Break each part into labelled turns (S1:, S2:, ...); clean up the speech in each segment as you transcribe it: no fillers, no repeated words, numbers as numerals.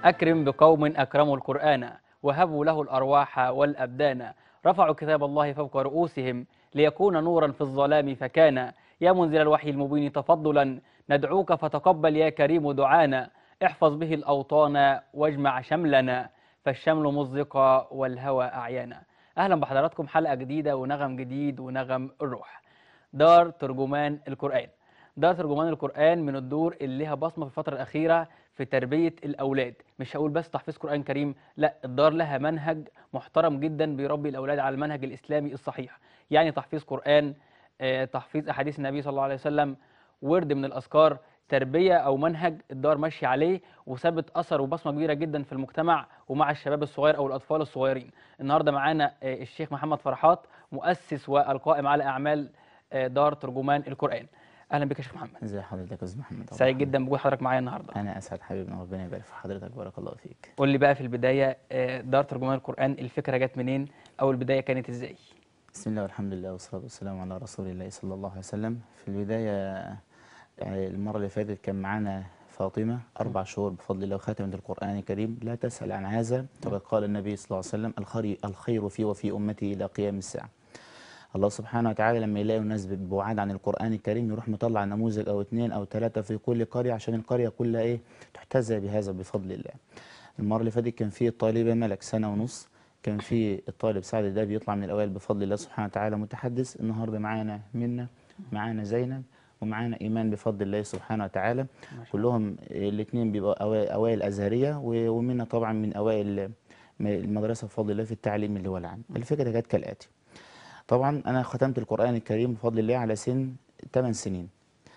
S1: أكرم بقوم أكرموا القرآن وهبوا له الأرواح والأبدان. رفعوا كتاب الله فوق رؤوسهم ليكون نورا في الظلام فكان. يا منزل الوحي المبين تفضلا ندعوك فتقبل يا كريم دعانا. احفظ به الأوطان واجمع شملنا فالشمل مزق والهوى أعيانا. أهلا بحضراتكم، حلقة جديدة ونغم جديد ونغم الروح. دار ترجمان القرآن. دار ترجمان القرآن من الدور اللي لها بصمة في الفترة الأخيرة في تربية الأولاد. مش هقول بس تحفيظ قرآن كريم، لا، الدار لها منهج محترم جدا بيربي الأولاد على المنهج الإسلامي الصحيح. يعني تحفيظ قرآن، تحفيظ أحاديث النبي صلى الله عليه وسلم، ورد من الأذكار، تربية أو منهج الدار ماشي عليه وثبت أثر وبصمة كبيرة جدا في المجتمع ومع الشباب الصغير أو الأطفال الصغيرين. النهاردة معانا الشيخ محمد فرحات، مؤسس والقائم على أعمال دار ترجمان القرآن. اهلا بك يا شيخ محمد.
S2: ازي حضرتك يا استاذ محمد؟
S1: سعيد جدا بوجود حضرتك معايا النهارده.
S2: انا اسعد حبيبنا، ربنا يبارك في حضرتك، بارك الله فيك.
S1: قول لي بقى في البدايه، دار ترجمان القرآن الفكره جت منين او البدايه كانت ازاي؟
S2: بسم الله والحمد لله والصلاه والسلام على رسول الله صلى الله عليه وسلم. في البدايه يعني المره اللي فاتت كان معانا فاطمه 4 شهور بفضل الله وختمت القران الكريم. لا تسال عن هذا، فقد قال النبي صلى الله عليه وسلم الخير في وفي امتي الى قيام الساعه. الله سبحانه وتعالى لما يلاقي الناس بعاد عن القرآن الكريم يروح مطلع نموذج أو 2 أو 3 في كل قرية عشان القرية كلها تحتذى بهذا بفضل الله. المرة اللي فاتت كان في طالبة ملك 1.5 سنة، كان في الطالب سعد ده بيطلع من الأوائل بفضل الله سبحانه وتعالى متحدث. النهارده معانا منة، معانا زينب، ومعانا إيمان بفضل الله سبحانه وتعالى. كلهم الاثنين بيبقوا أوائل أزهرية، ومنة طبعا من أوائل المدرسة بفضل الله في التعليم اللي هو العام. الفكرة كانت كالآتي: طبعا انا ختمت القرآن الكريم بفضل الله على سن 8 سنين.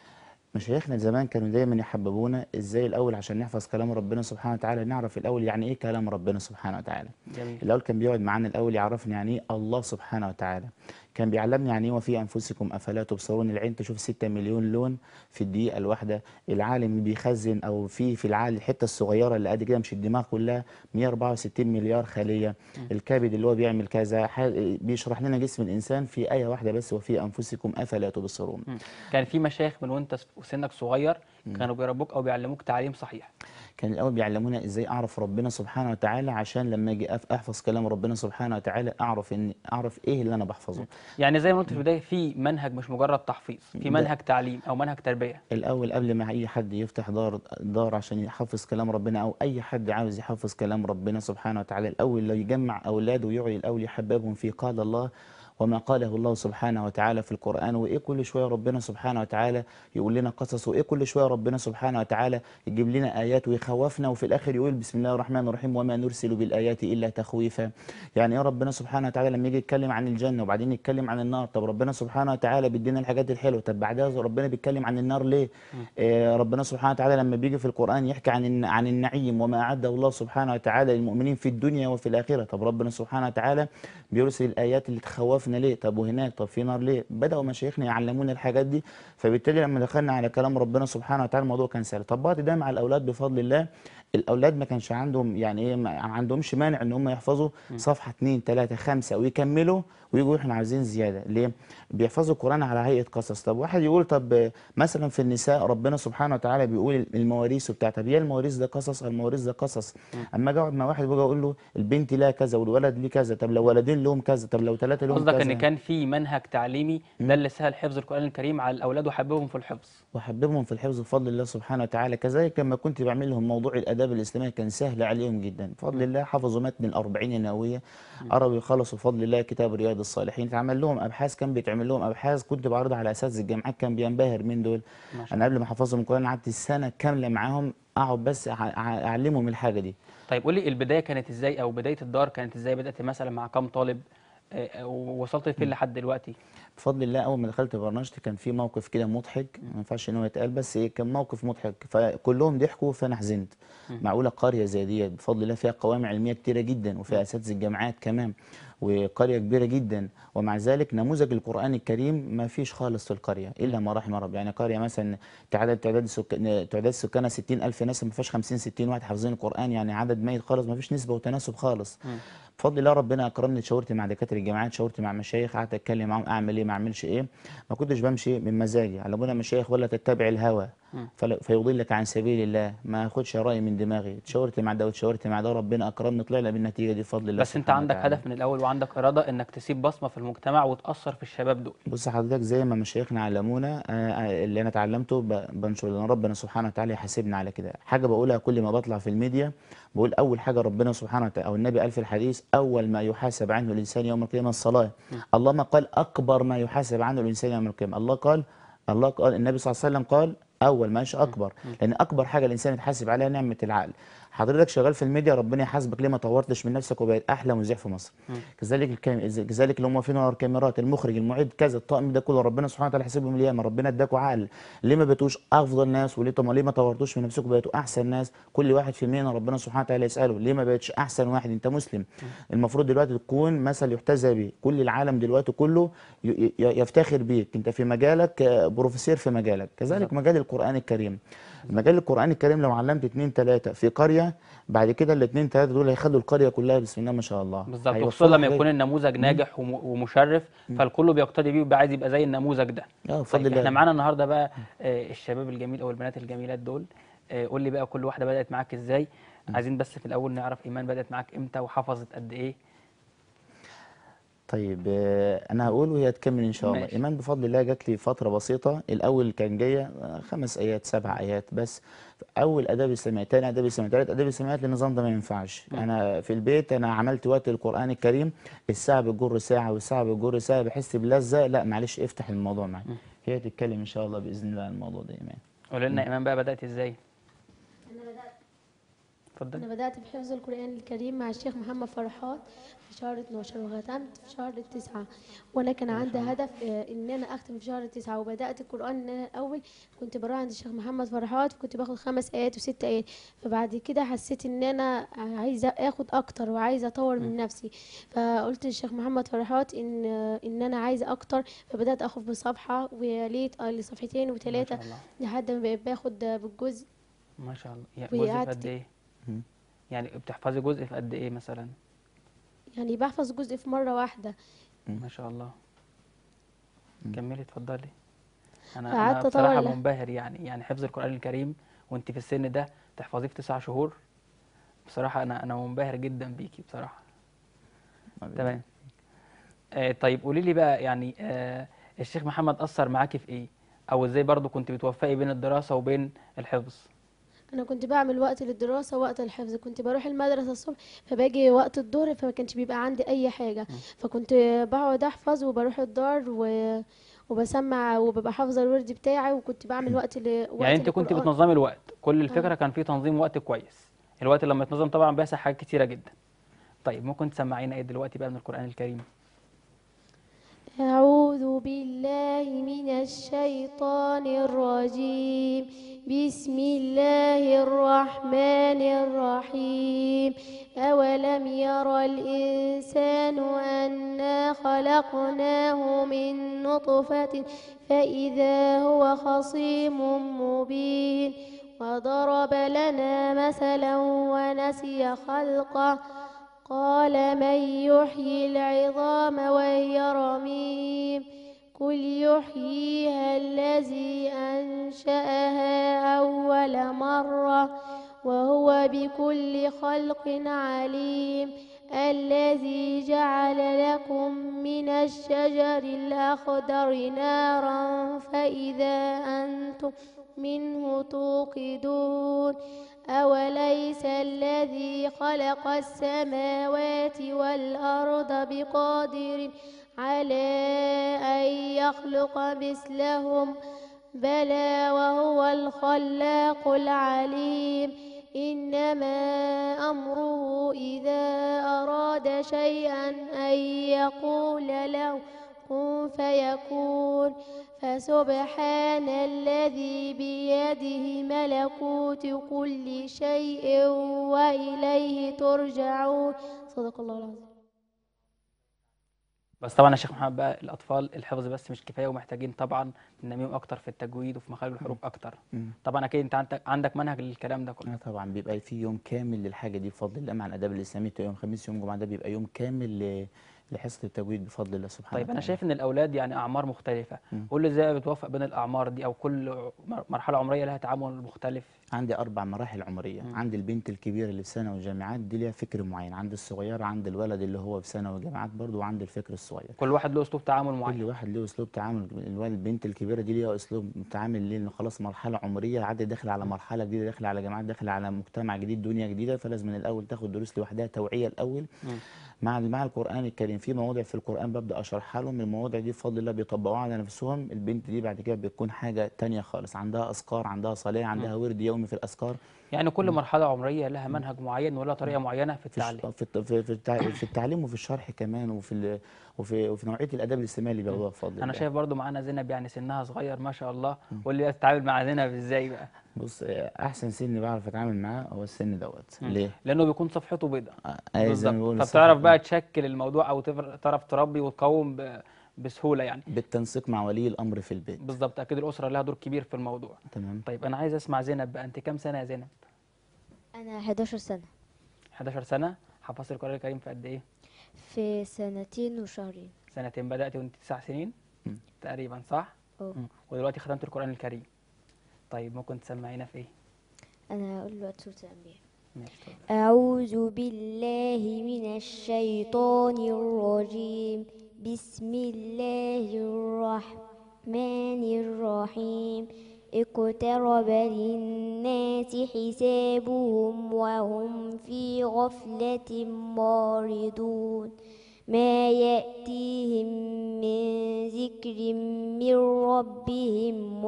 S2: مشايخنا زمان كانوا دايما يحببونا ازاي الاول عشان نحفظ كلام ربنا سبحانه وتعالى نعرف الاول يعني ايه كلام ربنا سبحانه وتعالى.
S1: جميل.
S2: الاول كان بيقعد معانا الاول يعرفني يعني ايه الله سبحانه وتعالى، كان بيعلمني يعني ايه وفي انفسكم افلا تبصرون. العين تشوف 6 مليون لون في الدقيقه الواحده. العالم بيخزن او في العقل الحته الصغيره اللي قد كده، مش الدماغ كلها، 164 مليار خليه. الكبد اللي هو بيعمل كذا بيشرح لنا جسم الانسان في ايه واحده بس: وفي انفسكم افلا تبصرون.
S1: كان في مشايخ من وانت وسنك صغير كانوا بيربوك او بيعلموك تعليم صحيح؟
S2: كان الأول بيعلمونا إزاي أعرف ربنا سبحانه وتعالى عشان لما أجي أحفظ كلام ربنا سبحانه وتعالى أعرف إيه اللي أنا بحفظه.
S1: يعني زي ما قلت في البدايه، في منهج مش مجرد تحفيظ، في منهج تعليم او منهج تربيه.
S2: الأول قبل ما أي حد يفتح دار عشان يحفظ كلام ربنا، أو أي حد عاوز يحفظ كلام ربنا سبحانه وتعالى، الأول لو يجمع أولاده ويقعد الأول يحببهم في قال الله وما قاله الله سبحانه وتعالى في القرآن، وإيه كل شوية ربنا سبحانه وتعالى يقول لنا قصص، وإيه كل شوية ربنا سبحانه وتعالى يجيب لنا آيات ويخوفنا، وفي الآخر يقول بسم الله الرحمن الرحيم وما نرسل بالآيات إلا تخويفا. يعني إيه ربنا سبحانه وتعالى لما يجي يتكلم عن الجنة وبعدين يتكلم عن النار؟ طب ربنا سبحانه وتعالى بيدينا الحاجات الحلوة، طب بعدها ربنا بيتكلم عن النار ليه؟ ربنا سبحانه وتعالى لما بيجي في القرآن يحكي عن النعيم وما أعده الله سبحانه وتعالى للمؤمنين في الدنيا وفي الآخرة، طب ربنا سبحانه وتعالى بيرسل الآيات اللي تخوفنا ليه؟ طب وهناك طب في نار ليه؟ بدأوا مشايخنا يعلمونا الحاجات دي. فبالتالي لما دخلنا على كلام ربنا سبحانه وتعالى الموضوع كان سهل. طبقت ده مع الأولاد بفضل الله. الأولاد ما كانش عندهم يعني إيه، ما عندهمش مانع إن هم يحفظوا صفحة 2 3 5 ويكملوا ويجوا إحنا عايزين زيادة. ليه؟ بيحفظوا القرآن على هيئة قصص. طب واحد يقول طب مثلا في النساء ربنا سبحانه وتعالى بيقول المواريث وبتاع، طب هي المواريث ده قصص؟ المواريث ده قصص. أما أجي أقعد مع واحد وأجي أقول له البنت لها كذا والولد ليه كذا، طب لو ولدين لهم كذا، طب لو 3 لهم
S1: قصدك ان
S2: كذا.
S1: كان في منهج تعليمي ده اللي سهل حفظ القرآن الكريم على الاولاد وحببهم في الحفظ
S2: وحببهم في الحفظ بفضل الله سبحانه وتعالى. كذلك لما كنت بعمل لهم موضوع الآداب الإسلامية كان سهل عليهم جدا بفضل الله. حفظوا متن الأربعين النووية عربي، خلصوا بفضل الله كتاب رياض الصالحين. اتعمل لهم أبحاث، كان بيتعمل لهم أبحاث كنت بعرضها على أساتذة الجامعات، كان بينبهر من دول.
S1: ما شاء
S2: أنا
S1: الله.
S2: قبل ما أحفظهم القرآن قعدت السنة كاملة معاهم أقعد بس أعلمهم الحاجة دي.
S1: طيب قول لي البدايه كانت ازاي، او بدايه الدار كانت ازاي؟ بدات مثلا مع كام طالب؟ ووصلت فين لحد دلوقتي؟
S2: بفضل الله اول ما دخلت برنامجتي كان في موقف كده مضحك، ما ينفعش ان هو يتقال، بس كان موقف مضحك فكلهم ضحكوا فانا حزنت. معقوله قريه زي دي بفضل الله فيها قوام علميه كتيره جدا وفيها اساتذه الجامعات كمان وقريه كبيره جدا، ومع ذلك نموذج القران الكريم ما فيش خالص في القريه الا ما رحم ربي. يعني قريه مثلا تعداد سكانها 60,000 ناس، ما فيهاش 50 60 واحد حافظين القران، يعني عدد ميت خالص، ما فيش نسبه وتناسب خالص. بفضل الله ربنا اكرمني، اتشاورت مع دكاتره الجامعات، اتشاورت مع مشايخ، قعدت اتكلم معاهم اعمل ايه ما اعملش ايه. ما كنتش بمشي من مزاجي، علمونا مشايخ ولا تتبع الهوى فيضلك عن سبيل الله. ما اخدش رأي من دماغي، اتشاورت مع ده واتشاورت مع ده، ربنا اكرمني طلعنا بالنتيجة دي بفضل الله
S1: بس انت
S2: سبحانه
S1: عندك
S2: وتعالى.
S1: هدف من الاول وعندك اراده انك تسيب بصمه في المجتمع وتاثر في الشباب دول.
S2: بص حضرتك، زي ما مشايخنا علمونا، اللي انا اتعلمته بنشر لنا، ربنا سبحانه وتعالى يحاسبنا على كده. حاجه بقولها كل ما بطلع في الميديا، بقول اول حاجه ربنا سبحانه وتعالى او النبي قال في الحديث: اول ما يحاسب عنه الانسان يوم القيامه الصلاه. الله ما قال اكبر ما يحاسب عنه الانسان يوم القيامه، الله قال النبي صلى الله عليه وسلم قال اول، مش اكبر. لان اكبر حاجه الانسان يتحاسب عليها نعمه العقل. حضرتك شغال في الميديا، ربنا يحاسبك ليه ما طورتش من نفسك وبقيت احلى مذيع في مصر. كذلك اللي هم فين ورا الكاميرات، المخرج، المعد، كذا، الطاقم ده كله، ربنا سبحانه وتعالى يحاسبهم اليوم. ربنا اداكوا عقل، ليه ما بقيتوش افضل ناس؟ وليه؟ طب ليه ما طورتوش من نفسكم بقيتوا احسن ناس؟ كل واحد في مهنه ربنا سبحانه وتعالى يساله ليه ما بقتش احسن واحد؟ انت مسلم، المفروض دلوقتي تكون مثل يحتذى به، كل العالم دلوقتي كله يفتخر بيك، انت في مجالك بروفيسور في مجالك. كذلك
S1: بالظبط.
S2: مجال القران الكريم، مجال القرآن الكريم لو علمت 2 3 في قرية، بعد كده الاتنين 3 دول هيخلوا القرية كلها بسم الله ما شاء الله،
S1: بالظبط، وخصوصا
S2: هيوصلوا
S1: لما
S2: حاجات.
S1: يكون النموذج ناجح ومشرف، فالكل بيقتدي بيه وبيبقى عايز يبقى زي النموذج ده.
S2: بفضل
S1: طيب احنا
S2: الله.
S1: معانا النهارده بقى الشباب الجميل او البنات الجميلات دول. قول لي بقى كل واحده بدات معاك ازاي؟ عايزين بس في الاول نعرف ايمان بدات معاك امتى وحفظت قد ايه.
S2: طيب انا هقول وهي تكمل ان شاء الله.
S1: ماشي.
S2: ايمان بفضل الله جات لي فتره بسيطه، الاول كان جايه 5 ايات 7 ايات بس. اول اداب اسلاميه، تاني اداب اسلاميه، تالت اداب اسلاميه، النظام ده ما ينفعش. انا في البيت انا عملت وقت القران الكريم، الساعه بتجر ساعه والساعه بتجر ساعه، بحس بلذه. لا معلش افتح الموضوع معايا، هي تتكلم ان شاء الله باذن الله عن الموضوع ده. ايمان
S1: قول لنا ايمان بقى بدات ازاي؟
S3: أنا بدأت
S1: اتفضل.
S3: أنا بدأت بحفظ القرآن الكريم مع الشيخ محمد فرحات في شهر 12 وختمت في شهر 9. وأنا كان
S1: ما
S3: عندي
S1: شاء الله.
S3: هدف إن أنا أختم في شهر 9. وبدأت القرآن إن أنا الأول كنت بروح عند الشيخ محمد فرحات وكنت باخد 5 آيات و6 آيات. فبعد كده حسيت إن أنا عايزة آخد أكتر وعايزة أطور من نفسي. فقلت للشيخ محمد فرحات إن أنا عايزة أكتر. فبدأت أخد بصفحة وليت لصفحتين
S1: ما
S3: وثلاثة
S1: شاء الله.
S3: لحد ما بقيت باخد بالجزء.
S1: ما شاء الله، يعني جزء في قد
S3: وقعدت
S1: ايه؟ يعني بتحفظي جزء في قد ايه مثلا؟
S3: يعني بحفظ جزء في مرة واحدة.
S1: ما شاء الله. كملي اتفضلي. انا
S3: فقعدت أطور
S1: بصراحه منبهر، يعني حفظ القران الكريم وانت في السن ده تحفظيه في 9 شهور. بصراحه انا منبهر جدا بيكي بصراحه. تمام. طيب قولي لي بقى، يعني الشيخ محمد اثر معاكي في ايه؟ او ازاي برضو كنت بتوفقي بين الدراسه وبين الحفظ؟
S3: أنا كنت بعمل وقت للدراسة ووقت الحفظ. كنت بروح المدرسة الصبح فباجي وقت الظهر فما كانش بيبقى عندي أي حاجة. فكنت بقعد أحفظ وبروح الدار وبسمع وببقى حافظة الورد بتاعي. وكنت بعمل
S1: يعني
S3: وقت
S1: انت كنت
S3: للقرآن.
S1: بتنظمي الوقت، كل
S3: آه.
S1: الفكره كان في تنظيم وقت كويس. الوقت لما يتنظم طبعا بيحصل حاجات كتيره جدا. طيب ممكن تسمعينا ايه دلوقتي بقى من القران الكريم؟
S3: أعوذ بالله من الشيطان الرجيم. بسم الله الرحمن الرحيم. أولم ير الإنسان أنا خلقناه من نطفة فإذا هو خصيم مبين. وضرب لنا مثلا ونسي خلقه. قال من يحيي العظام وهي رميم. قل يحييها الذي أنشأها أول مرة وهو بكل خلق عليم. الذي جعل لكم من الشجر الأخضر نارا فإذا أنتم منه توقدون. أوليس الذي خلق السماوات والأرض بقادر على أن يخلق مثلهم؟ بلى وهو الخلاق العليم. إنما أمره إذا أراد شيئا أن يقول له كن فيكون. فسبحان الذي بيده ملكوت كل شيء وإليه ترجعون. صدق الله العظيم.
S1: بس طبعا يا شيخ محمد بقى الاطفال الحفظ بس مش كفايه، ومحتاجين طبعا ننميهم اكتر في التجويد وفي مخارج الحروف اكتر. طبعا اكيد انت عندك منهج للكلام ده كله.
S2: طبعا بيبقى في يوم كامل للحاجه دي بفضل الله. مع الاداب الاسلامي يوم خميس يوم جمعه ده بيبقى يوم كامل لحصة التجويد بفضل الله سبحانه
S1: طيب انا
S2: وتعالى.
S1: شايف ان الاولاد يعني اعمار مختلفه، قول لي ازاي بتوفق بين الاعمار دي، او كل مرحله عمريه لها تعامل مختلف؟
S2: عندي 4 مراحل عمرية. عندي البنت الكبيرة اللي في ثانوي وجامعات دي ليها فكر معين، عندي الصغيرة، عندي الولد اللي هو في ثانوي وجامعات برضه، وعندي الفكر الصغير.
S1: كل واحد له اسلوب تعامل
S2: كل
S1: معين.
S2: واحد له اسلوب تعامل. البنت الكبيره دي ليها اسلوب تعامل، ليه؟ لان خلاص مرحله عمريه، عادي داخل على مرحله جديده، داخل على جامعات، داخل على مجتمع جديد، دنيا جديده، فلازم من الاول تاخد دروس لوحدها، توعيه الاول. مع القران الكريم، في مواضع في القران ببدا اشرحها لهم، المواضع دي بفضل الله بيطبقوها على نفسهم. البنت دي بعد كده بتكون حاجه تانية خالص، عندها اذكار، عندها صلاه، عندها ورد يومي في الاذكار.
S1: يعني كل مرحله عمريه لها منهج معين ولا طريقه معينه في التعليم؟
S2: في التعليم وفي الشرح كمان، وفي نوعيه الاداب الاجتماعي اللي بياخدوها بفضل
S1: انا
S2: الله.
S1: شايف برضو معانا زينب، يعني سنها صغير ما شاء الله، واللي بقى تتعامل مع زينب ازاي بقى؟
S2: بص، احسن سن بعرف اتعامل معاه هو السن دوت. ليه؟
S1: لانه بيكون صفحته بيضاء.
S2: زي ما
S1: بالظبط،
S2: بيقولوا
S1: فبتعرف بقى تشكل الموضوع، او تعرف تربي وتقوم بسهوله يعني.
S2: بالتنسيق مع ولي الامر في البيت.
S1: بالظبط، اكيد الاسره لها دور كبير في الموضوع.
S2: تمام.
S1: طيب انا عايز اسمع زينب بقى، انت كام سنه يا زينب؟
S4: أنا 11 سنة.
S1: 11 سنه. حفظت القران الكريم في قد ايه؟
S4: في 2 وشهرين.
S1: سنتين، بدات وانت 9 سنين تقريبا، صح؟
S4: اه.
S1: ودلوقتي ختمت القران الكريم. طيب ممكن تسمعينا في ايه؟
S4: أنا هقول له سورة الأنبياء.
S1: ماشي طيب.
S4: أعوذ بالله من الشيطان الرجيم. بسم الله الرحمن الرحيم. اقترب للناس حسابهم وهم في غفلة معرضون. ما يأتيهم من ذكر من ربهم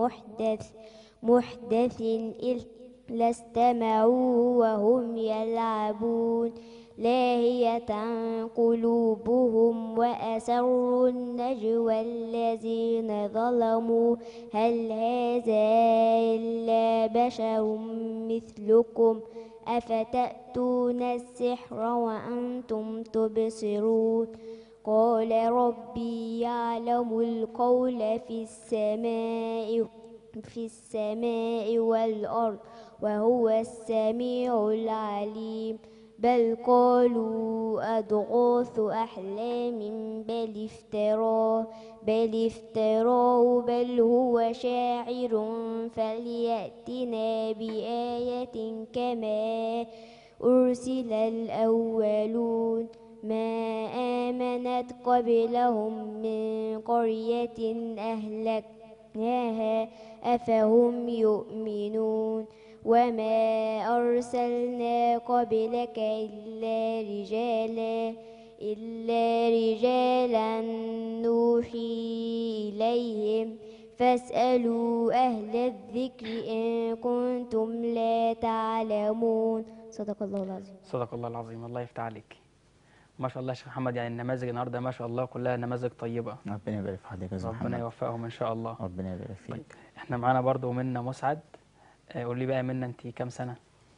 S4: محدث إلا استمعوا وهم يلعبون. لاهية قلوبهم وأسروا النجوى الذين ظلموا هل هذا إلا بشر مثلكم أفتأتون السحر وأنتم تبصرون. قال ربي يعلم القول في السماء والأرض وهو السميع العليم. بل قالوا أضغاث أحلام بل افتراه بل هو شاعر فليأتنا بآية كما أرسل الأولون. ما آمنت قبلهم من قرية أهلكناها أفهم يؤمنون. وما أرسلنا قبلك إلا رجالا نوحي إليهم فاسألوا أهل الذكر إن كنتم لا تعلمون. صدق الله العظيم.
S1: صدق الله العظيم، الله يفتح عليك. ما شاء الله يا شيخ محمد، يعني النماذج النهارده ما شاء الله كلها نماذج طيبه.
S2: ربنا يبارك في حضرتك يا استاذ محمد.
S1: ربنا يوفقهم ان شاء الله.
S2: ربنا يبارك فيك.
S1: طيب احنا معانا برضو منى مسعد. قول لي بقى منى، انت كام سنه؟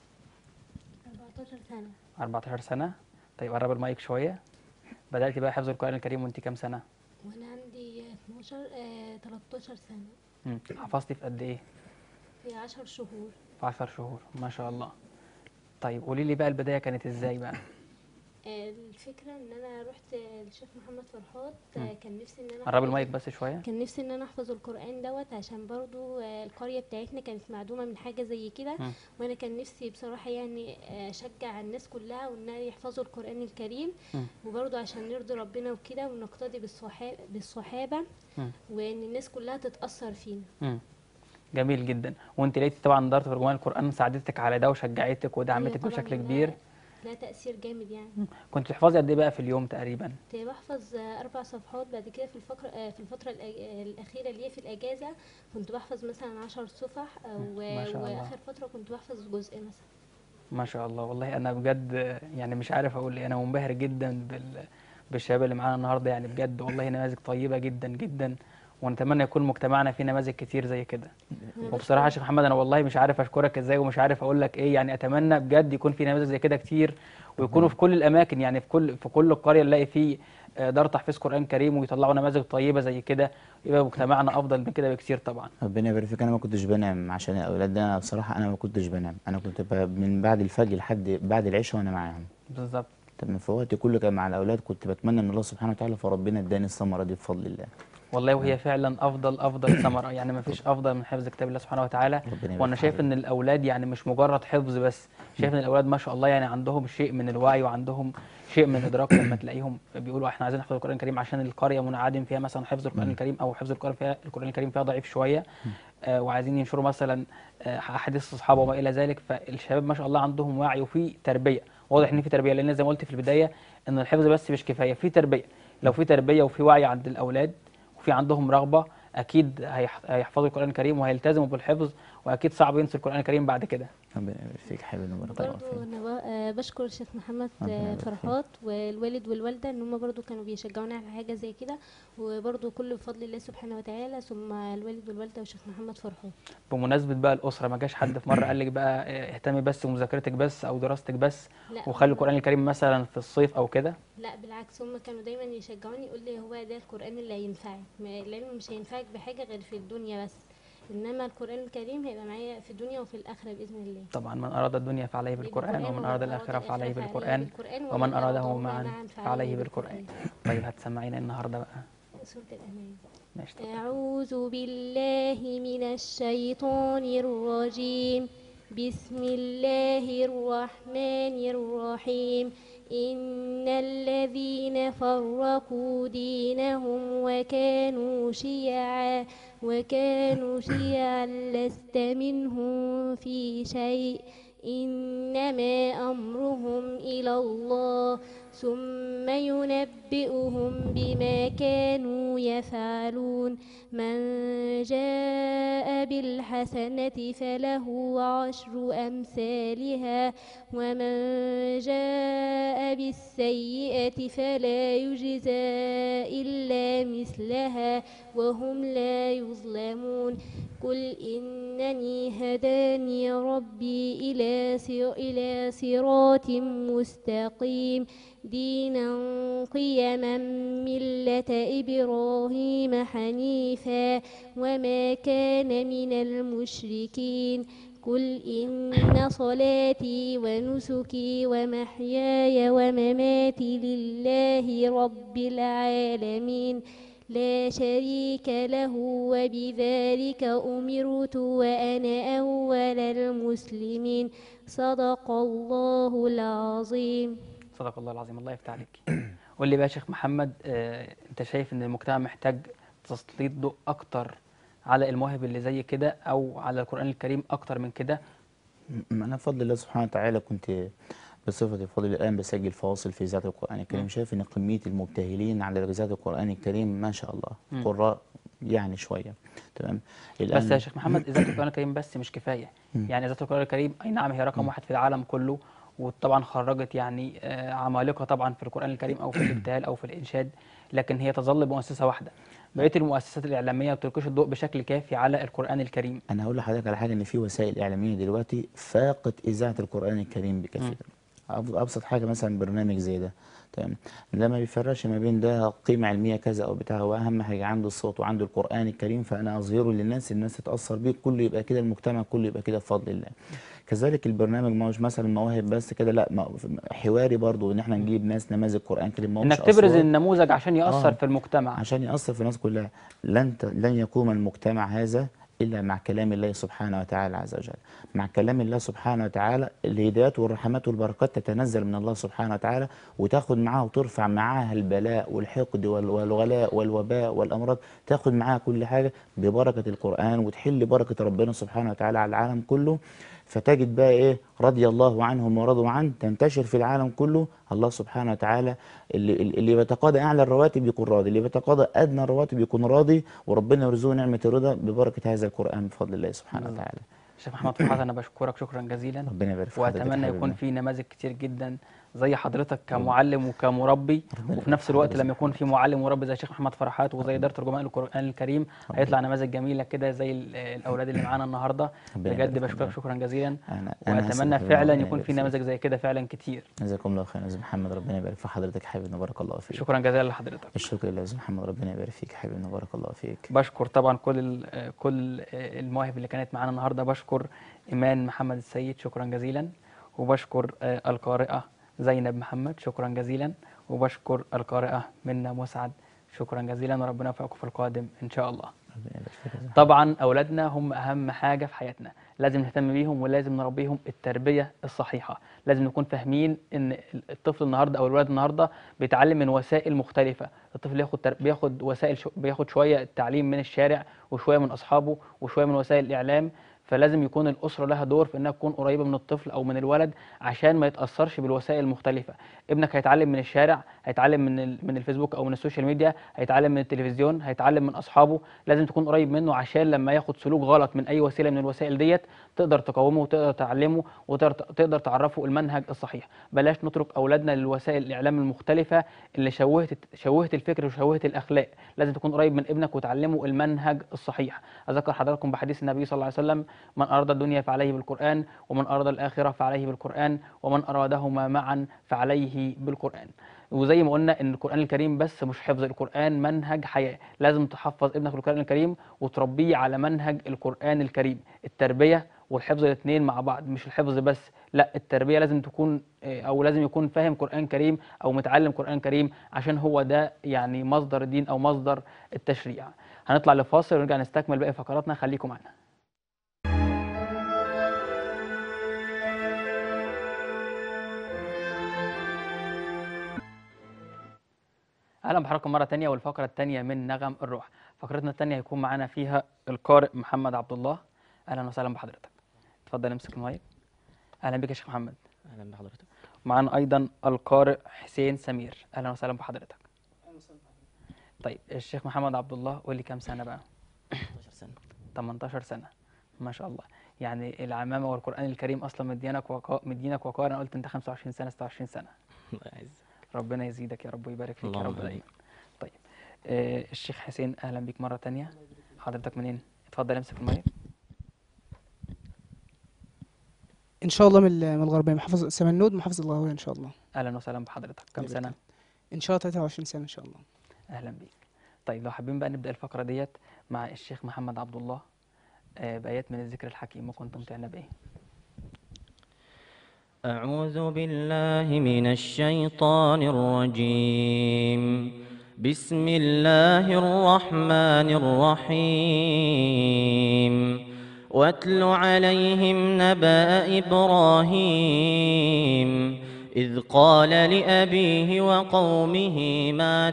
S3: 14 سنة.
S1: 14 سنه. طيب قرب المايك شويه. بدأتي بقى حفظ القرآن الكريم وانت كام سنه؟
S3: وانا عندي 13 سنة.
S1: حفظتي في قد ايه؟
S3: في 10 شهور.
S1: في 10 شهور، ما شاء الله. طيب قولي لي بقى البدايه كانت ازاي بقى؟
S3: الفكرة ان انا رحت للشيخ محمد فرحات. كان نفسي ان انا
S1: قرب المايك بس شويه.
S3: كان نفسي ان انا احفظ القرآن دوت، عشان برضو القرية بتاعتنا كانت معدومة من حاجة زي كده. وانا كان نفسي بصراحة يعني اشجع الناس كلها وان يحفظوا القرآن الكريم. وبرضو عشان نرضي ربنا وكده ونقتدي بالصحابة وان الناس كلها تتأثر فينا.
S1: جميل جدا. وانت لقيتي طبعا دارة ترجمان القرآن ساعدتك على ده وشجعتك ودعمتك بشكل كبير.
S3: لا تأثير جامد يعني.
S1: كنت بتحفظي قد ايه بقى في اليوم تقريبا؟
S3: كنت بحفظ 4 صفحات. بعد كده في الفترة الأخيرة اللي هي في الأجازة كنت بحفظ مثلا 10 صفح وآخر فترة كنت بحفظ جزء مثلا.
S1: ما شاء الله. والله أنا بجد يعني مش عارف أقول إيه، أنا منبهر جدا بالشباب اللي معانا النهارده، يعني بجد والله نماذج طيبة جدا جدا، ونتمنى يكون مجتمعنا فيه نماذج كتير زي كده. وبصراحه يا شيخ محمد انا والله مش عارف اشكرك ازاي ومش عارف اقول لك ايه، يعني اتمنى بجد يكون في نماذج زي كده كتير، ويكونوا في كل الاماكن، يعني في كل القريه نلاقي فيه دار تحفيظ قران كريم ويطلعوا نماذج طيبه زي كده، يبقى مجتمعنا افضل من كده بكتير طبعا.
S2: ربنا يبارك فيك. انا ما كنتش بنام عشان الاولاد ده، بصراحه انا ما كنتش بنام، انا كنت من بعد الفجر لحد بعد العشاء وانا معاهم.
S1: بالظبط.
S2: تمام. في وقتي كله كان مع الاولاد، كنت بتمنى من الله سبحانه وتعالى، فربنا اداني الثمره دي بفضل الله.
S1: والله وهي فعلا افضل ثمره، يعني ما فيش افضل من حفظ كتاب الله سبحانه وتعالى.
S2: ربنا يبارك
S1: وانا
S2: في
S1: شايف
S2: حضرتك.
S1: ان الاولاد يعني مش مجرد حفظ بس، شايف ان الاولاد ما شاء الله يعني عندهم شيء من الوعي وعندهم شيء من الادراك. لما تلاقيهم بيقولوا احنا عايزين نحفظ القران الكريم عشان القريه منعدم فيها مثلا حفظ القران الكريم، او حفظ القران الكريم فيها ضعيف شويه، وعايزين ينشروا مثلا احاديث اصحابه وما الى ذلك. فالشباب ما شاء الله عندهم وعي وفي تربيه، واضح ان في تربيه، لان زي ما قلت في البدايه ان الحفظ بس مش كفايه، في تربيه. لو في تربيه وفي وعي عند الاولاد وفي عندهم رغبه، اكيد هيحفظوا القران الكريم وهيلتزموا بالحفظ، واكيد صعب ينسوا القران الكريم بعد كده.
S2: ربنا يبارك فيك حبيبي، بارك الله
S5: برضو
S2: فيك.
S5: انا بشكر الشيخ محمد
S2: ربنا يبارك فيك.
S5: فرحات والوالد والوالده ان هم برضو كانوا بيشجعونا على حاجه زي كده، وبرضو كله بفضل الله سبحانه وتعالى، ثم الوالد والوالده والشيخ محمد فرحات.
S1: بمناسبه بقى الاسره، ما جاش حد في مره قال لك بقى اهتمي بس بمذاكرتك بس او دراستك بس،
S5: لا
S1: وخلي
S5: هم-
S1: القران الكريم مثلا في الصيف او كده؟
S5: لا بالعكس، هم كانوا دايما يشجعوني، يقول لي هو ده القران اللي هينفعك، العلم مش هينفعك بحاجه غير في الدنيا بس، انما القران الكريم هيبقى معايا في الدنيا وفي الاخره باذن الله.
S1: طبعا من اراد الدنيا فعليه بالقران، ومن اراد الاخره فعليه بالقران، ومن اراده معا فعليه بالقران. طيب هتسمعينا النهارده بقى
S5: سورة الأنعام.
S1: ماشي اتفضلي.
S5: أعوذ بالله من الشيطان الرجيم. بسم الله الرحمن الرحيم. إن الذين فرقوا دينهم وكانوا شيعا لست منهم في شيء، إنما أمرهم إلى الله ثم ينبئهم بما كانوا يفعلون. من جاء بالحسنة فله 10 أمثالها، ومن جاء بالسيئة فلا يجزى إلا مثلها وهم لا يظلمون. قل إنني هداني ربي إلى صراط مستقيم دينا قيما ملة إبراهيم حنيفا وما كان من المشركين. قل إن صلاتي ونسكي ومحياي ومماتي لله رب العالمين لا شريك له وبذلك أمرت وأنا أول المسلمين. صدق الله العظيم.
S1: صدق الله العظيم، الله يفتح عليك. قول لي بقى يا شيخ محمد، انت شايف ان المجتمع محتاج تسليط ضوء اكتر على المواهب اللي زي كده، او على القرآن الكريم اكتر من كده؟
S2: أنا بفضل الله سبحانه وتعالى كنت بصفتي بفضل الآن بسجل فواصل في إذاعة القرآن الكريم. شايف إن كمية المبتهلين على إذاعة القرآن الكريم ما شاء الله قراء يعني شوية. تمام.
S1: بس يا شيخ محمد إذاعة القرآن الكريم بس مش كفاية. يعني إذاعة القرآن الكريم أي نعم هي رقم واحد في العالم كله، وطبعا خرجت يعني عمالقة طبعا في القرآن الكريم أو في الابتهال أو في الإنشاد، لكن هي تظل مؤسسة واحدة. بقية المؤسسات الإعلامية ما بتلقيش الضوء بشكل كافي على القرآن الكريم.
S2: أنا هقول لحضرتك على حاجة، إن في وسائل إعلامية دلوقتي فاقت إذاعة القرآن الكريم بكثير. أبسط حاجة مثلا برنامج زي ده، تمام، ده ما بيفرقش ما بين ده قيمة علمية كذا أو بتاع، هو أهم حاجة عنده الصوت وعنده القرآن الكريم، فأنا أظهره للناس، الناس تتأثر بيه، كله يبقى كده، المجتمع كله يبقى كده بفضل الله. كذلك البرنامج ما هوش مثلا مواهب بس كده، لا، حواري برضو، إن إحنا نجيب ناس نماذج قرآن كريم، ما هوش
S1: إنك تبرز
S2: أصوات.
S1: النموذج عشان يأثر في المجتمع،
S2: عشان يأثر في الناس كلها. لن يقوم المجتمع هذا إلا مع كلام الله سبحانه وتعالى عز وجل. مع كلام الله سبحانه وتعالى الهدايات والرحمات والبركات تتنزل من الله سبحانه وتعالى، وتاخد معاه وترفع معاها البلاء والحقد والغلاء والوباء والأمراض، تاخد معاها كل حاجة ببركة القرآن، وتحل بركة ربنا سبحانه وتعالى على العالم كله. فتجد بقى ايه، رضي الله عنهم ورضوا عنه، تنتشر في العالم كله. الله سبحانه وتعالى اللي بيتقاضى اعلى الرواتب يكون راضي، اللي بيتقاضى ادنى الرواتب يكون راضي، وربنا يرزقه نعمه الرضا ببركه هذا القران بفضل الله سبحانه وتعالى.
S1: شيخ محمد فرحات أنا بشكرك شكرا جزيلا،
S2: ربنا يبارك في حضرتك
S1: وأتمنى يكون
S2: حبيبنا.
S1: في نماذج كتير جدا زي حضرتك كمعلم وكمربي، وفي نفس الوقت لما يكون في معلم وربي زي شيخ محمد فرحات وزي دار ترجمان القرآن الكريم، هيطلع نماذج جميلة كده زي الأولاد اللي معانا النهارده. بجد بشكرك شكرا جزيلا، وأتمنى فعلا يكون في نماذج زي كده فعلا كتير.
S2: جزاكم الله خير يا استاذ محمد، ربنا يبارك في حضرتك حبيبنا، بارك الله فيك.
S1: شكرا جزيلا لحضرتك.
S2: الشكر لله يا استاذ محمد، ربنا يبارك فيك حبيبنا، بارك الله فيك.
S1: بشكر طبعا كل المواهب اللي كانت معانا النهارده. بشكر إيمان محمد السيد شكرا جزيلا، وبشكر القارئة زينب محمد، شكرا جزيلا. وبشكر القارئة منى مسعد، شكرا جزيلا، وربنا يوفقكم في القادم إن شاء الله. طبعا أولادنا هم أهم حاجة في حياتنا، لازم نهتم بيهم ولازم نربيهم التربية الصحيحة. لازم نكون فاهمين إن الطفل النهاردة أو الولد النهاردة بيتعلم من وسائل مختلفة. الطفل بياخد وسائل بياخد شوية التعليم من الشارع، وشوية من أصحابه، وشوية من وسائل الإعلام. فلازم يكون الأسرة لها دور في إنها تكون قريبة من الطفل أو من الولد عشان ما يتأثرش بالوسائل المختلفة. ابنك هيتعلم من الشارع، هيتعلم من الفيسبوك أو من السوشيال ميديا، هيتعلم من التلفزيون، هيتعلم من أصحابه. لازم تكون قريب منه عشان لما ياخد سلوك غلط من أي وسيلة من الوسائل ديت تقدر تقومه وتقدر تعلمه وتقدر تعرفه المنهج الصحيح. بلاش نترك أولادنا للوسائل الإعلام المختلفة اللي شوهت الفكر وشوهت الأخلاق. لازم تكون قريب من ابنك وتعلمه المنهج الصحيح. أذكر حضراتكم بحديث النبي صلى الله عليه وسلم: من أراد الدنيا فعليه بالقرآن، ومن أراد الآخرة فعليه بالقرآن، ومن أرادهما معا فعليه بالقرآن. وزي ما قلنا ان القرآن الكريم بس مش حفظ، القرآن منهج حياة. لازم تحفظ ابنك القرآن الكريم وتربيه على منهج القرآن الكريم. التربية والحفظ الاثنين مع بعض، مش الحفظ بس، لا، التربية لازم تكون او لازم يكون فاهم قرآن كريم او متعلم قرآن كريم، عشان هو ده يعني مصدر الدين او مصدر التشريع. هنطلع لفاصل ونرجع نستكمل باقي فقراتنا، خليكم معنا. اهلا بحضراتكم مره ثانيه، والفقره الثانيه من نغم الروح. فقرتنا الثانيه هيكون معانا فيها القارئ محمد عبد الله. اهلا وسهلا بحضرتك، اتفضل امسك المايك. اهلا بك يا شيخ محمد.
S6: اهلا بحضرتك.
S1: معانا ايضا القارئ حسين سمير. اهلا وسهلا بحضرتك.
S6: اهلا وسهلا بحضرتك.
S1: طيب الشيخ محمد عبد الله، قول لي كام سنه بقى؟
S6: 18 سنه.
S1: 18 سنه، ما شاء الله. يعني العمامه والقران الكريم اصلا مدينك وقار. انا قلت انت 25 سنه 26 سنه.
S6: الله يعزك.
S1: ربنا يزيدك يا رب ويبارك فيك يا
S6: اللهم
S1: رب
S6: آمين.
S1: دايما. طيب الشيخ حسين، اهلا بيك مره ثانيه. حضرتك منين؟ اتفضل امسك المايك.
S7: ان شاء الله من الغربيه، محافظه سمنود، محافظه الغربيه ان شاء الله.
S1: اهلا وسهلا بحضرتك. كم سنه؟
S7: ان شاء الله 23 سنه ان شاء الله.
S1: اهلا بيك. طيب لو حابين بقى نبدا الفقره ديت مع الشيخ محمد عبد الله بايات من الذكر الحكيم، ممكن تمتعنا بايه؟
S6: أعوذ بالله من الشيطان الرجيم. بسم الله الرحمن الرحيم. واتل عليهم نبأ إبراهيم إذ قال لأبيه وقومه ما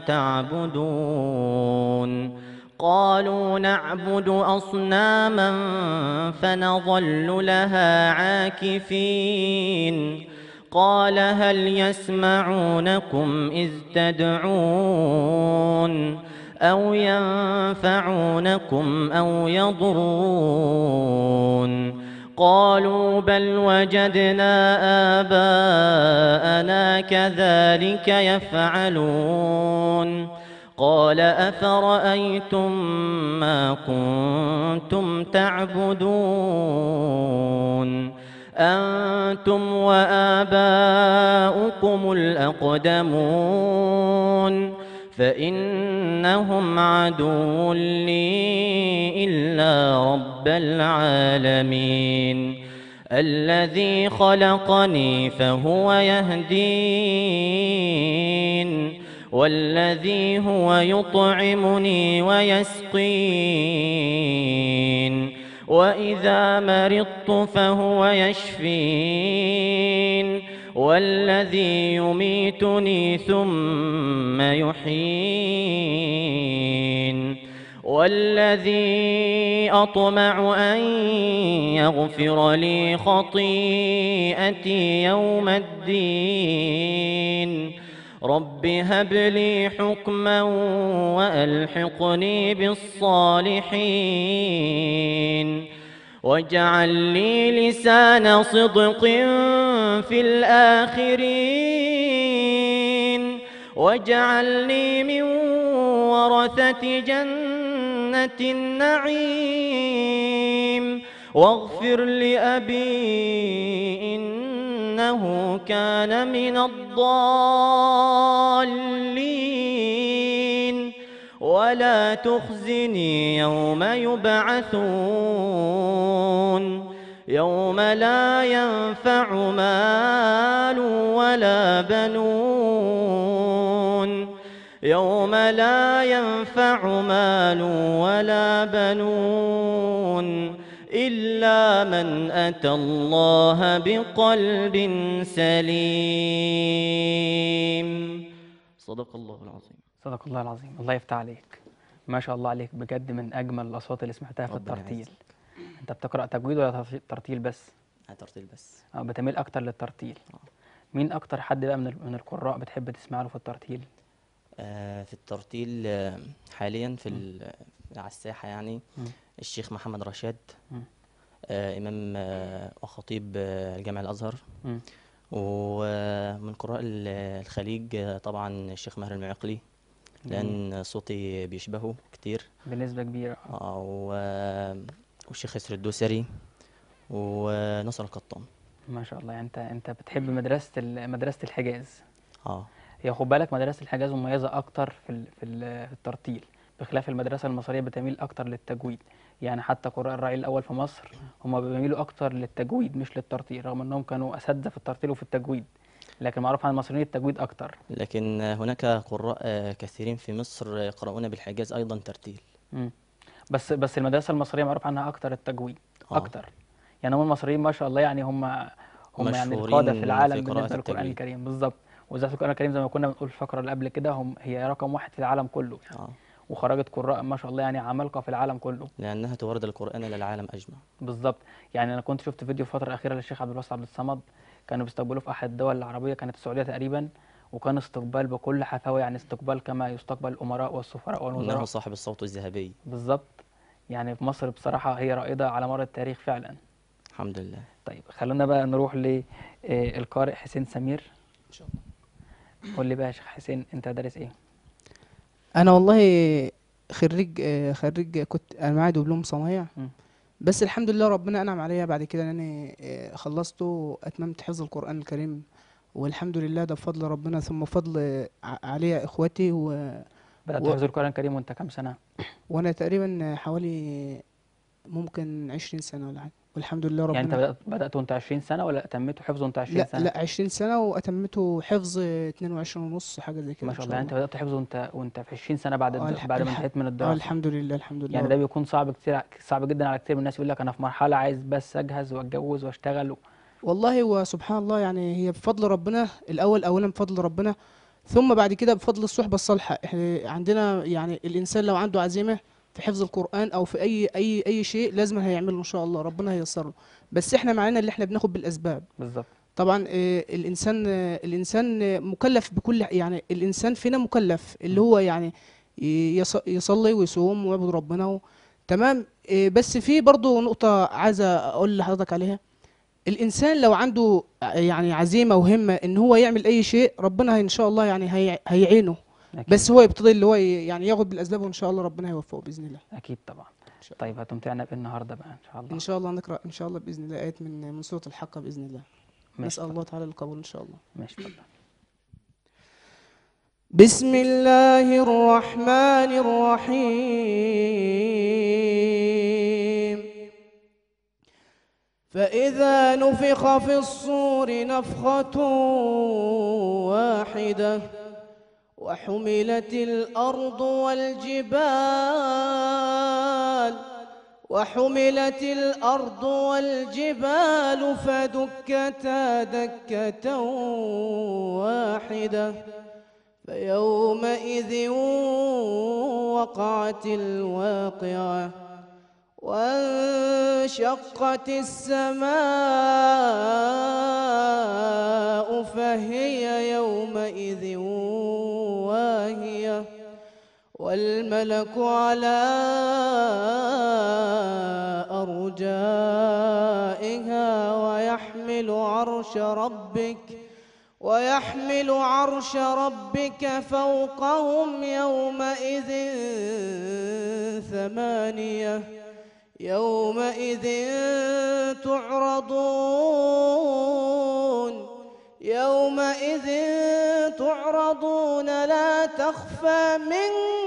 S6: تعبدون قالوا نعبد أصناما فنظل لها عاكفين قال هل يسمعونكم إذ تدعون أو ينفعونكم أو يضرون قالوا بل وجدنا آباءنا كذلك يفعلون قال أفرأيتم ما كنتم تعبدون أنتم وآباؤكم الأقدمون فإنهم عدو لي إلا رب العالمين الذي خلقني فهو يهدين والذي هو يطعمني ويسقين وإذا مرضت فهو يشفين والذي يميتني ثم يحيين والذي أطمع أن يغفر لي خطيئتي يوم الدين رب هب لي حكما وألحقني بالصالحين واجعل لي لسان صدق في الآخرين واجعلني من ورثة جنة النعيم واغفر لأبي إنه كان من الضالين ولا تخزني يوم يبعثون يوم لا ينفع مال ولا بنون يوم لا ينفع مال ولا بنون إلا من أتى الله بقلب سليم. صدق الله العظيم.
S1: صدق الله العظيم. الله يفتح عليك، ما شاء الله عليك، بجد من أجمل الأصوات اللي سمعتها في
S6: ربنا
S1: الترتيل.
S6: يعزك.
S1: أنت بتقرأ تجويد ولا ترتيل بس؟
S6: ترتيل بس.
S1: بتميل أكتر للترتيل. مين أكتر حد بقى من القراء بتحب تسمع له في الترتيل؟
S6: في الترتيل حاليا على الساحة يعني الشيخ محمد رشاد، إمام وخطيب الجامع الأزهر. ومن قراء الخليج طبعا الشيخ ماهر المعقلي، لأن صوتي بيشبهه كتير
S1: بنسبة كبيرة.
S6: والشيخ ياسر الدوسري ونصر القطان.
S1: ما شاء الله. يعني أنت بتحب مدرسة الحجاز. هي خد بالك مدرسة الحجاز مميزة أكتر في الترتيل، بخلاف المدرسة المصرية بتميل أكتر للتجويد. يعني حتى قراء الرعيل الأول في مصر هم بيميلوا أكتر للتجويد مش للترتيل، رغم أنهم كانوا أساتذة في الترتيل وفي التجويد، لكن معروف عن المصريين التجويد أكتر.
S6: لكن هناك قراء كثيرين في مصر يقرؤون بالحجاز أيضا ترتيل.
S1: بس المدرسة المصرية معروف عنها أكتر التجويد أكتر. يعني هم المصريين ما شاء الله يعني هم يعني القادة في العالم بالنسبة للقرآن الكريم. بالظبط. وزي القرآن الكريم زي ما كنا بنقول في الفقرة اللي قبل كده هي رقم 1 في العالم كله يعني. وخرجت قراء ما شاء الله يعني عمالقة في العالم كله،
S6: لأنها تورد القرآن للعالم أجمع.
S1: بالظبط. يعني أنا كنت شفت فيديو الفترة الأخيرة للشيخ عبد الواسع عبد الصمد، كانوا بيستقبلوه في أحد الدول العربية، كانت السعودية تقريبا، وكان استقبال بكل حفاوة، يعني استقبال كما يستقبل الأمراء والسفراء والوزراء.
S6: إنه صاحب الصوت الذهبي.
S1: بالظبط. يعني في مصر بصراحة هي رائدة على مر التاريخ فعلا.
S6: الحمد لله.
S1: طيب خلونا بقى نروح للقارئ حسين سمير.
S7: إن شاء الله.
S1: قول لي بقى يا شيخ حسين، أنت دارس إيه؟
S7: أنا والله خريج كنت أنا معايا دبلوم صنايع، بس الحمد لله ربنا أنعم عليا بعد كده إن أنا خلصت وأتممت حفظ القرآن الكريم، والحمد لله ده بفضل ربنا ثم فضل عليا إخواتي.
S1: بدأت تحفظ القرآن الكريم وأنت كام سنة؟
S7: وأنا تقريبا حوالي ممكن 20 سنة ولا حاجة، والحمد لله ربنا.
S1: يعني أنت بدأت وأنت 20 سنة ولا أتميته حفظ وأنت 20 سنة؟
S7: لا 20 سنة وأتمته حفظ 22 ونص حاجة زي كده.
S1: ما شاء الله. أنت بدأت حفظ وأنت في 20 سنة بعد ما انتهيت من الدراسة.
S7: الحمد لله الحمد لله.
S1: يعني ده بيكون صعب جدا على كتير من الناس، يقول لك أنا في مرحلة عايز بس أجهز وأتجوز وأشتغل
S7: والله هو سبحان الله، يعني هي بفضل ربنا أولا بفضل ربنا، ثم بعد كده بفضل الصحبة الصالحة. احنا عندنا يعني الإنسان لو عنده عزيمة في حفظ القرآن أو في أي شيء لازم هيعمله إن شاء الله، ربنا هييسره. بس احنا معانا اللي احنا بناخد بالأسباب.
S1: بالظبط.
S7: طبعا الإنسان مكلف بكل، يعني الإنسان فينا مكلف اللي هو يعني يصلي ويصوم ويعبد ربنا تمام. بس في برضو نقطة عايزة أقول لحضرتك عليها. الإنسان لو عنده يعني عزيمة وهمة إن هو يعمل أي شيء، ربنا إن شاء الله يعني هيعينه. أكيد. بس هو يبتدي اللي هو يعني ياخد بالأسباب، وإن شاء الله ربنا هيوفقه بإذن الله.
S1: أكيد طبعا. طيب هتمتعنا بالنهارده بقى إن شاء الله.
S7: إن شاء الله نقرأ إن شاء الله بإذن الله آيات من سورة الحاقة بإذن الله. نسأل الله تعالى القبول إن شاء الله.
S1: ماشي اتفضل.
S7: بسم الله الرحمن الرحيم. فإذا نفخ في الصور نفخة واحدة وحملت الأرض والجبال فدكتا دكة واحدة فيومئذ وقعت الواقعة وانشقت السماء فهي يومئذ واهية والملك على أرجائها ويحمل عرش ربك فوقهم يومئذ ثمانية يومئذ تعرضون لا تخفى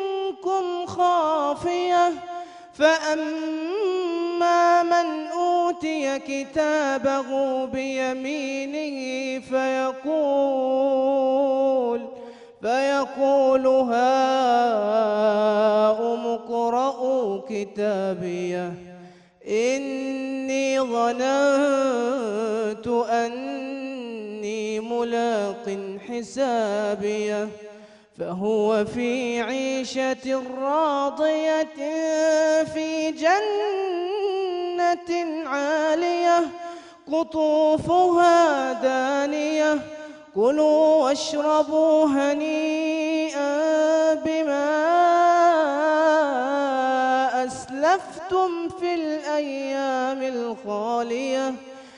S7: منكم خافية فأما من أوتي أوتي كتابه بيمينه فيقول هاؤم اقرءوا كتابيه إني ظننت أني ملاق حسابيه فهو في عيشة راضية في جنة عالية قطوفها دانية كلوا واشربوا هنيئا بما أسلفتم في الأيام الخالية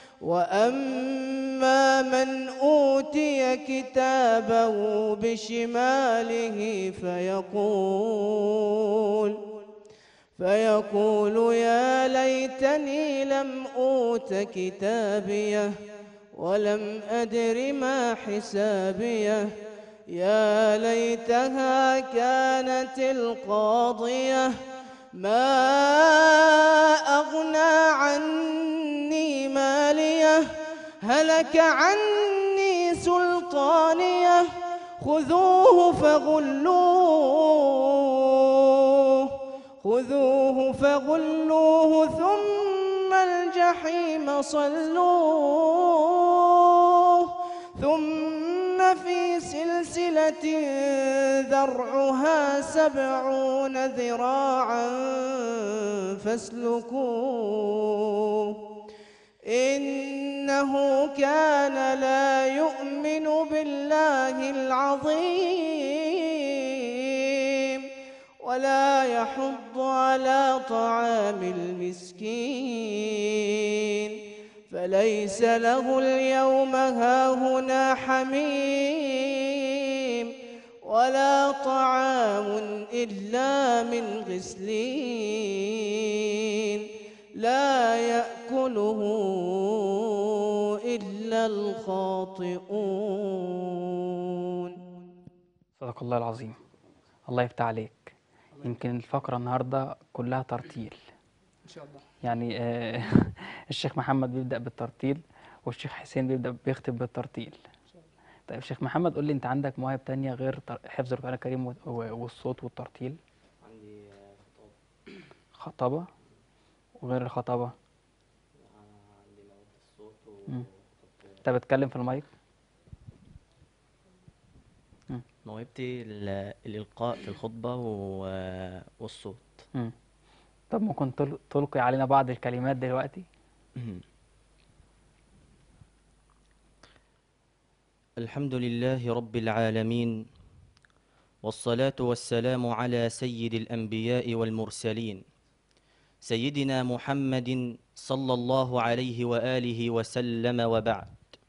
S7: وأما من أوتي كتابه بشماله فيقول يا ليتني لم أوت كتابيه ولم أدر ما حسابيه يا ليتها كانت القاضية ما أغنى عني ماليه هلك عني سلطانيه خذوه فغلوه ثم الجحيم صلوه ثم في سلسلة ذرعها 70 ذراعا فاسلكوه إنه كان لا يؤمن بالله العظيم ولا يحض على طعام المسكين فليس له اليوم هاهنا حميم ولا طعام إلا من غسلين لا يأكله إلا الخاطئون.
S1: صدق الله العظيم. الله يفتح عليك. يمكن الفقرة النهاردة كلها ترتيل
S7: إن شاء الله.
S1: يعني الشيخ محمد بيبدأ بالترتيل والشيخ حسين بيختم بالترتيل. طيب الشيخ محمد قول لي أنت عندك مواهب تانية غير حفظ القرآن الكريم والصوت والترتيل؟
S6: عندي
S1: خطابة وغير الخطابة؟
S6: عندي موهبة الصوت
S1: أنت بتتكلم في المايك؟
S6: موهبتي الإلقاء في الخطبة والصوت.
S1: طب ممكن تلقي علينا بعض الكلمات دلوقتي؟
S6: الحمد لله رب العالمين والصلاة والسلام على سيد الأنبياء والمرسلين سيدنا محمد صلى الله عليه وآله وسلم وبعد.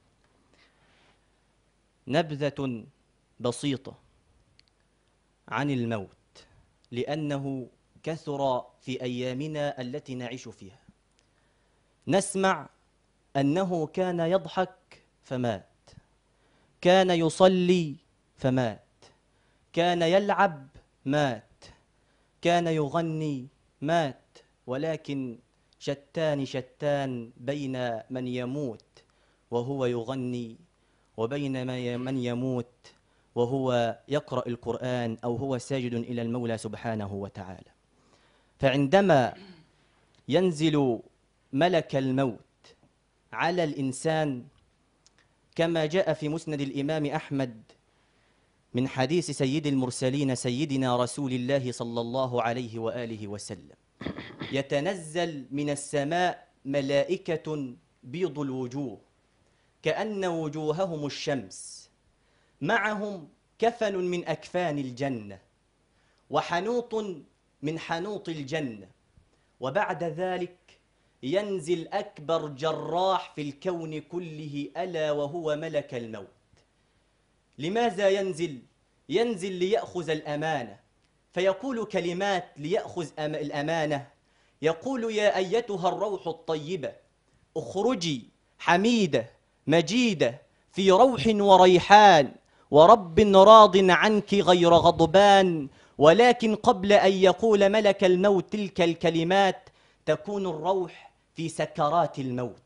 S6: نبذة بسيطة عن الموت لأنه كثر في أيامنا التي نعيش فيها. نسمع أنه كان يضحك فمات، كان يصلي فمات، كان يلعب مات، كان يغني مات، ولكن شتان بين من يموت وهو يغني وبين من يموت وهو يقرأ القرآن أو هو ساجد إلى المولى سبحانه وتعالى. فعندما ينزل ملك الموت على الإنسان كما جاء في مسند الإمام أحمد من حديث سيد المرسلين سيدنا رسول الله صلى الله عليه وآله وسلم، يتنزل من السماء ملائكة بيض الوجوه كأن وجوههم الشمس، معهم كفن من أكفان الجنة وحنوط من حنوط الجنة، وبعد ذلك ينزل أكبر جراح في الكون كله ألا وهو ملك الموت. لماذا ينزل؟ ينزل ليأخذ الأمانة، فيقول كلمات ليأخذ الأمانة، يقول يا أيتها الروح الطيبة اخرجي حميدة مجيدة في روح وريحان ورب راض عنك غير غضبان. ولكن قبل أن يقول ملك الموت تلك الكلمات تكون الروح في سكرات الموت.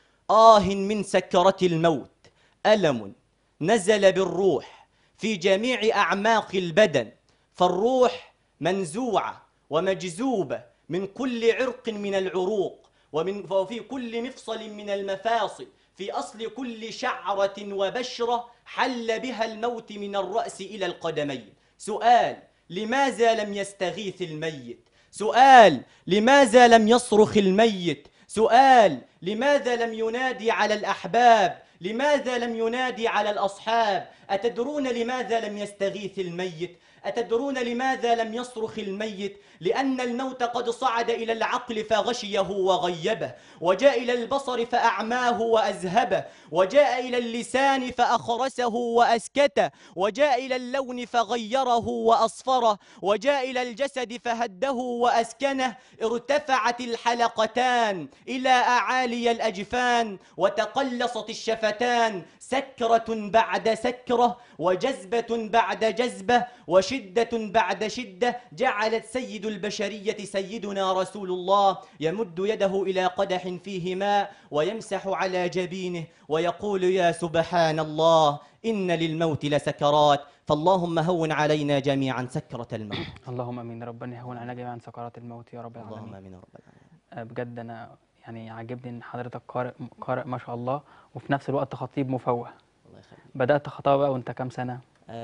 S6: من سكرة الموت، ألم نزل بالروح في جميع أعماق البدن، فالروح منزوعة ومجذوبة من كل عرق من العروق، وفي كل مفصل من المفاصل، في أصل كل شعرة وبشرة حل بها الموت من الرأس إلى القدمين. سؤال: لماذا لم يستغيث الميت؟ سؤال: لماذا لم يصرخ الميت؟ سؤال: لماذا لم ينادي على الأحباب؟ لماذا لم ينادي على الأصحاب؟ أتدرون لماذا لم يستغيث الميت؟ أتدرون لماذا لم يصرخ الميت؟ لأن الموت قد صعد إلى العقل فغشيه وغيبه، وجاء إلى البصر فأعماه وأزهبه، وجاء إلى اللسان فأخرسه وأسكته، وجاء إلى اللون فغيره وأصفره، وجاء إلى الجسد فهده وأسكنه. ارتفعت الحلقتان إلى أعالي الأجفان، وتقلصت الشفتان، سكرة بعد سكرة، وجذبة بعد جذبة، وشدة بعد شدة، جعلت سيد البشرية سيدنا رسول الله يمد يده إلى قدح فيه ماء ويمسح على جبينه ويقول: يا سبحان الله، إن للموت لسكرات، فاللهم هون علينا جميعا سكرة الموت.
S1: اللهم امين. ربنا يهون علينا جميعا سكرات الموت يا رب العالمين.
S6: اللهم امين يا رب العالمين.
S1: بجد انا يعني عاجبني ان حضرتك قارئ ما شاء الله، وفي نفس الوقت خطيب مفوه.
S6: الله يخليك.
S1: بدأت خطابة بقى وانت كام سنة؟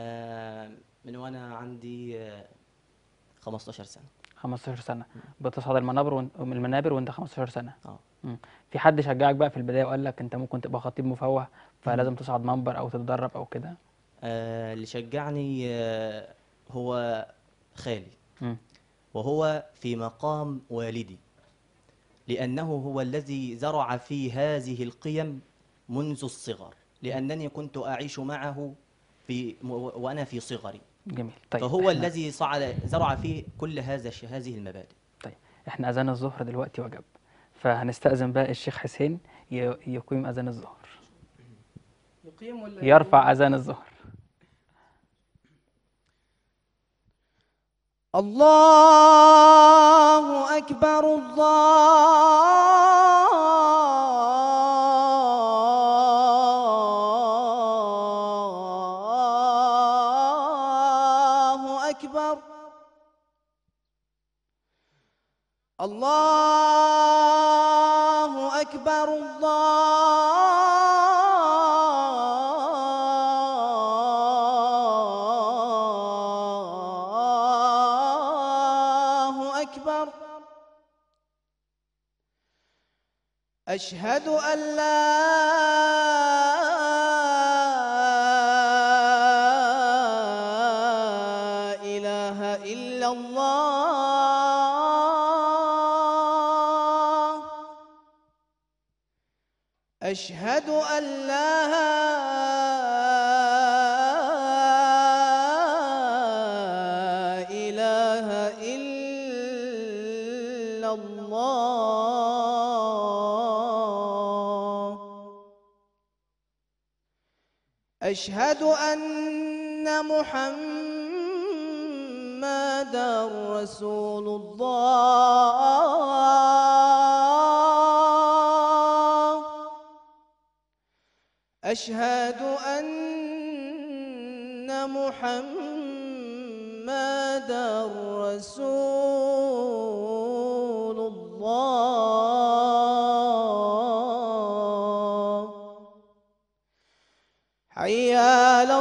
S6: من وانا عندي 15 سنة.
S1: 15 سنة بتصعد المنابر وانت 15 سنة.
S6: اه
S1: في حد شجعك بقى في البداية وقال لك انت ممكن تبقى خطيب مفوه فلازم تصعد منبر او تتدرب او كده؟
S6: اللي شجعني هو خالي،
S1: مم.
S6: وهو في مقام والدي، لأنه هو الذي زرع في هذه القيم منذ الصغر، لأنني كنت أعيش معه وأنا في صغري.
S1: جميل. طيب
S6: فهو الذي زرع فيه كل هذه المبادئ.
S1: طيب احنا اذان الظهر دلوقتي وجب، فهنستأذن بقى الشيخ حسين يقيم اذان الظهر،
S7: يقيم ولا
S1: يرفع اذان الظهر.
S7: الله أكبر، الله أكبر، الله أكبر، الله أكبر. أشهد أن لا إله إلا الله، أشهد أن لا إله إلا الله، أشهد أن محمدًا رسول الله، أشهد أن محمدًا رسول الله. حي على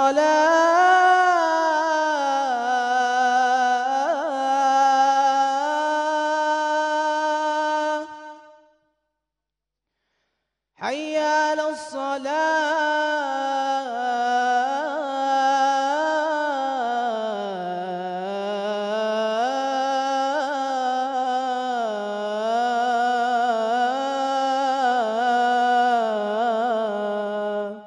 S7: الصلاة، حي على الصلاة،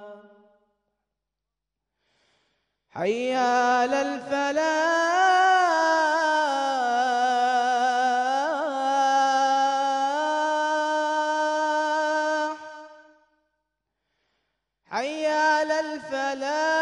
S7: حي على الفلاح، حي على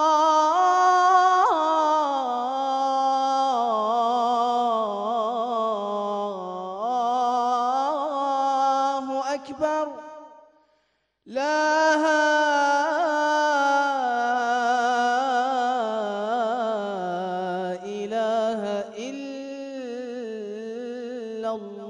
S8: أكبر لا إله إلا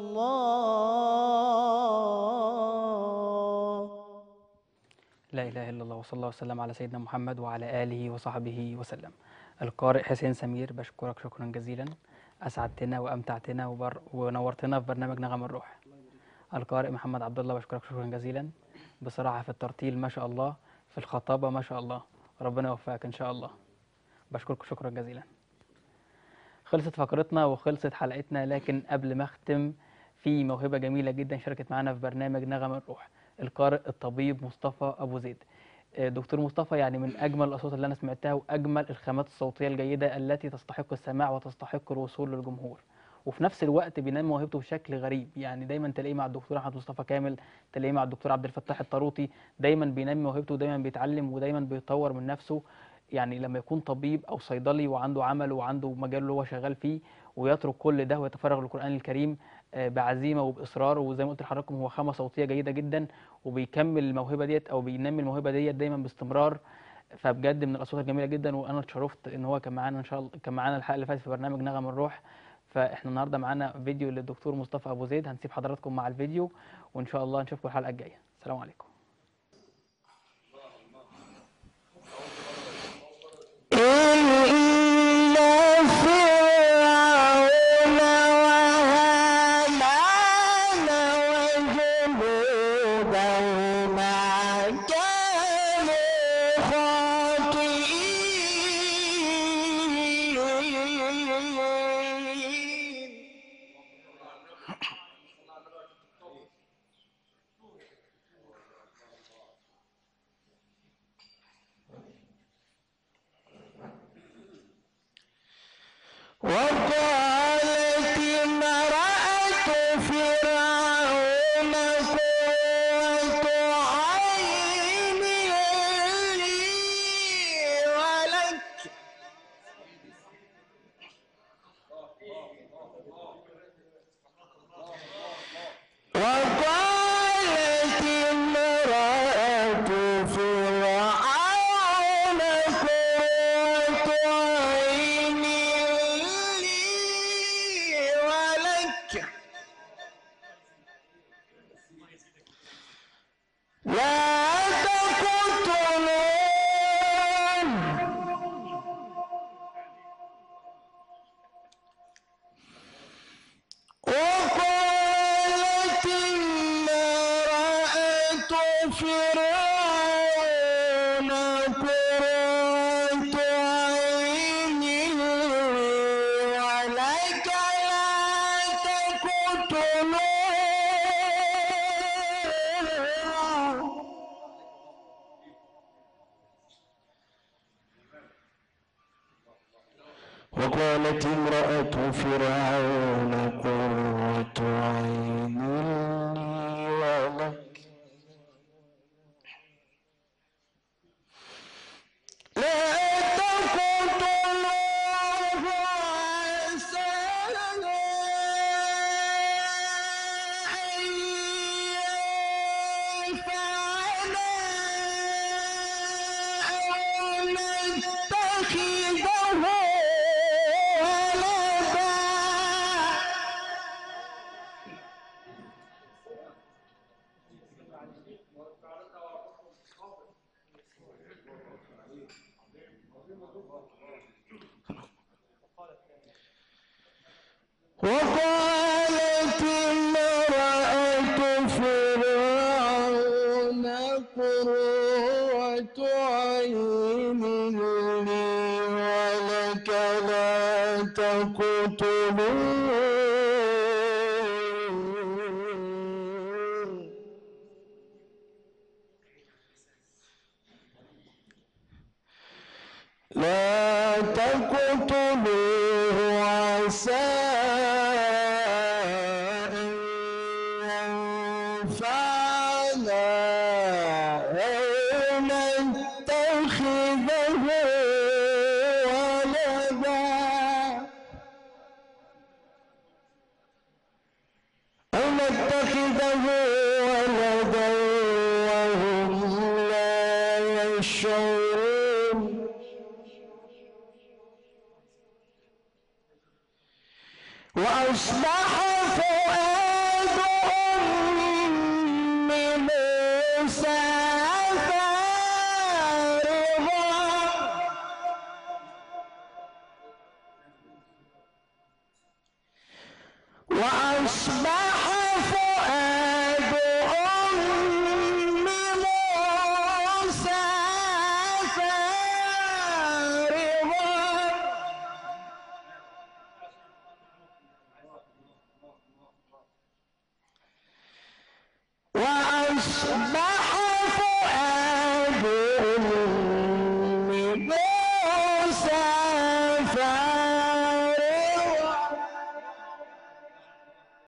S8: الله.
S1: لا إله إلا الله، وصلى الله وسلم على سيدنا محمد وعلى آله وصحبه وسلم. القارئ حسين سمير، بشكرك شكرا جزيلا، أسعدتنا وأمتعتنا ونورتنا في برنامج نغم الروح. القارئ محمد عبد الله، بشكرك شكرا جزيلا، بصراحة في الترتيل ما شاء الله، في الخطابة ما شاء الله، ربنا يوفقك إن شاء الله. بشكرك شكرا جزيلا. خلصت فقرتنا وخلصت حلقتنا، لكن قبل ما أختم في موهبة جميلة جدا شاركت معنا في برنامج نغم الروح، القارئ الطبيب مصطفى أبو زيد. دكتور مصطفى يعني من أجمل الأصوات اللي أنا سمعتها وأجمل الخامات الصوتية الجيدة التي تستحق السماع وتستحق الوصول للجمهور، وفي نفس الوقت بينمي موهبته بشكل غريب. يعني دايما تلاقيه مع الدكتور أحمد مصطفى كامل، تلاقيه مع الدكتور عبد الفتاح الطاروطي، دايما بينمي موهبته ودايما بيتعلم ودايما بيطور من نفسه. يعني لما يكون طبيب أو صيدلي وعنده عمل وعنده مجال اللي هو شغال فيه ويترك كل ده ويتفرغ للقرآن الكريم بعزيمة وبإصرار، وزي ما قلت لحضراتكم هو خامة صوتية جيدة جدا، وبيكمل الموهبة ديت أو بينمي الموهبة ديت دايما باستمرار. فبجد من الأصوات الجميلة جدا، وأنا اتشرفت إن هو كان معانا إن شاء الله، كان معانا الحلقة اللي فاتت في برنامج نغم الروح. فإحنا النهاردة معانا فيديو للدكتور مصطفى أبو زيد، هنسيب حضراتكم مع الفيديو وإن شاء الله نشوفكم الحلقة الجاية. السلام عليكم.
S8: وقالت امرأة فرعون قرة عين لي ولك. وقالت امرأة فرعون قرة عين لي ولك لا تقتلون. وقالت امرأة فرعون قرة عين لي ولك لا تقتلون. وقالت امرأة فرعون قرة عين لي ولك لا تقتلوه عسى أن ينفعنا أو نتخذه ولدا. وقالت امرأة فرعون قرة عين لي ولك لا تقتلون. لا تقتلوه عسى أن ينفعنا أو نتخذه ولدا وهم لا يشعرون وأصبح فؤاد أم موسى فارغا وأصبح فؤاد أم موسى فارغا وأصبح فؤاد أم موسى فارغا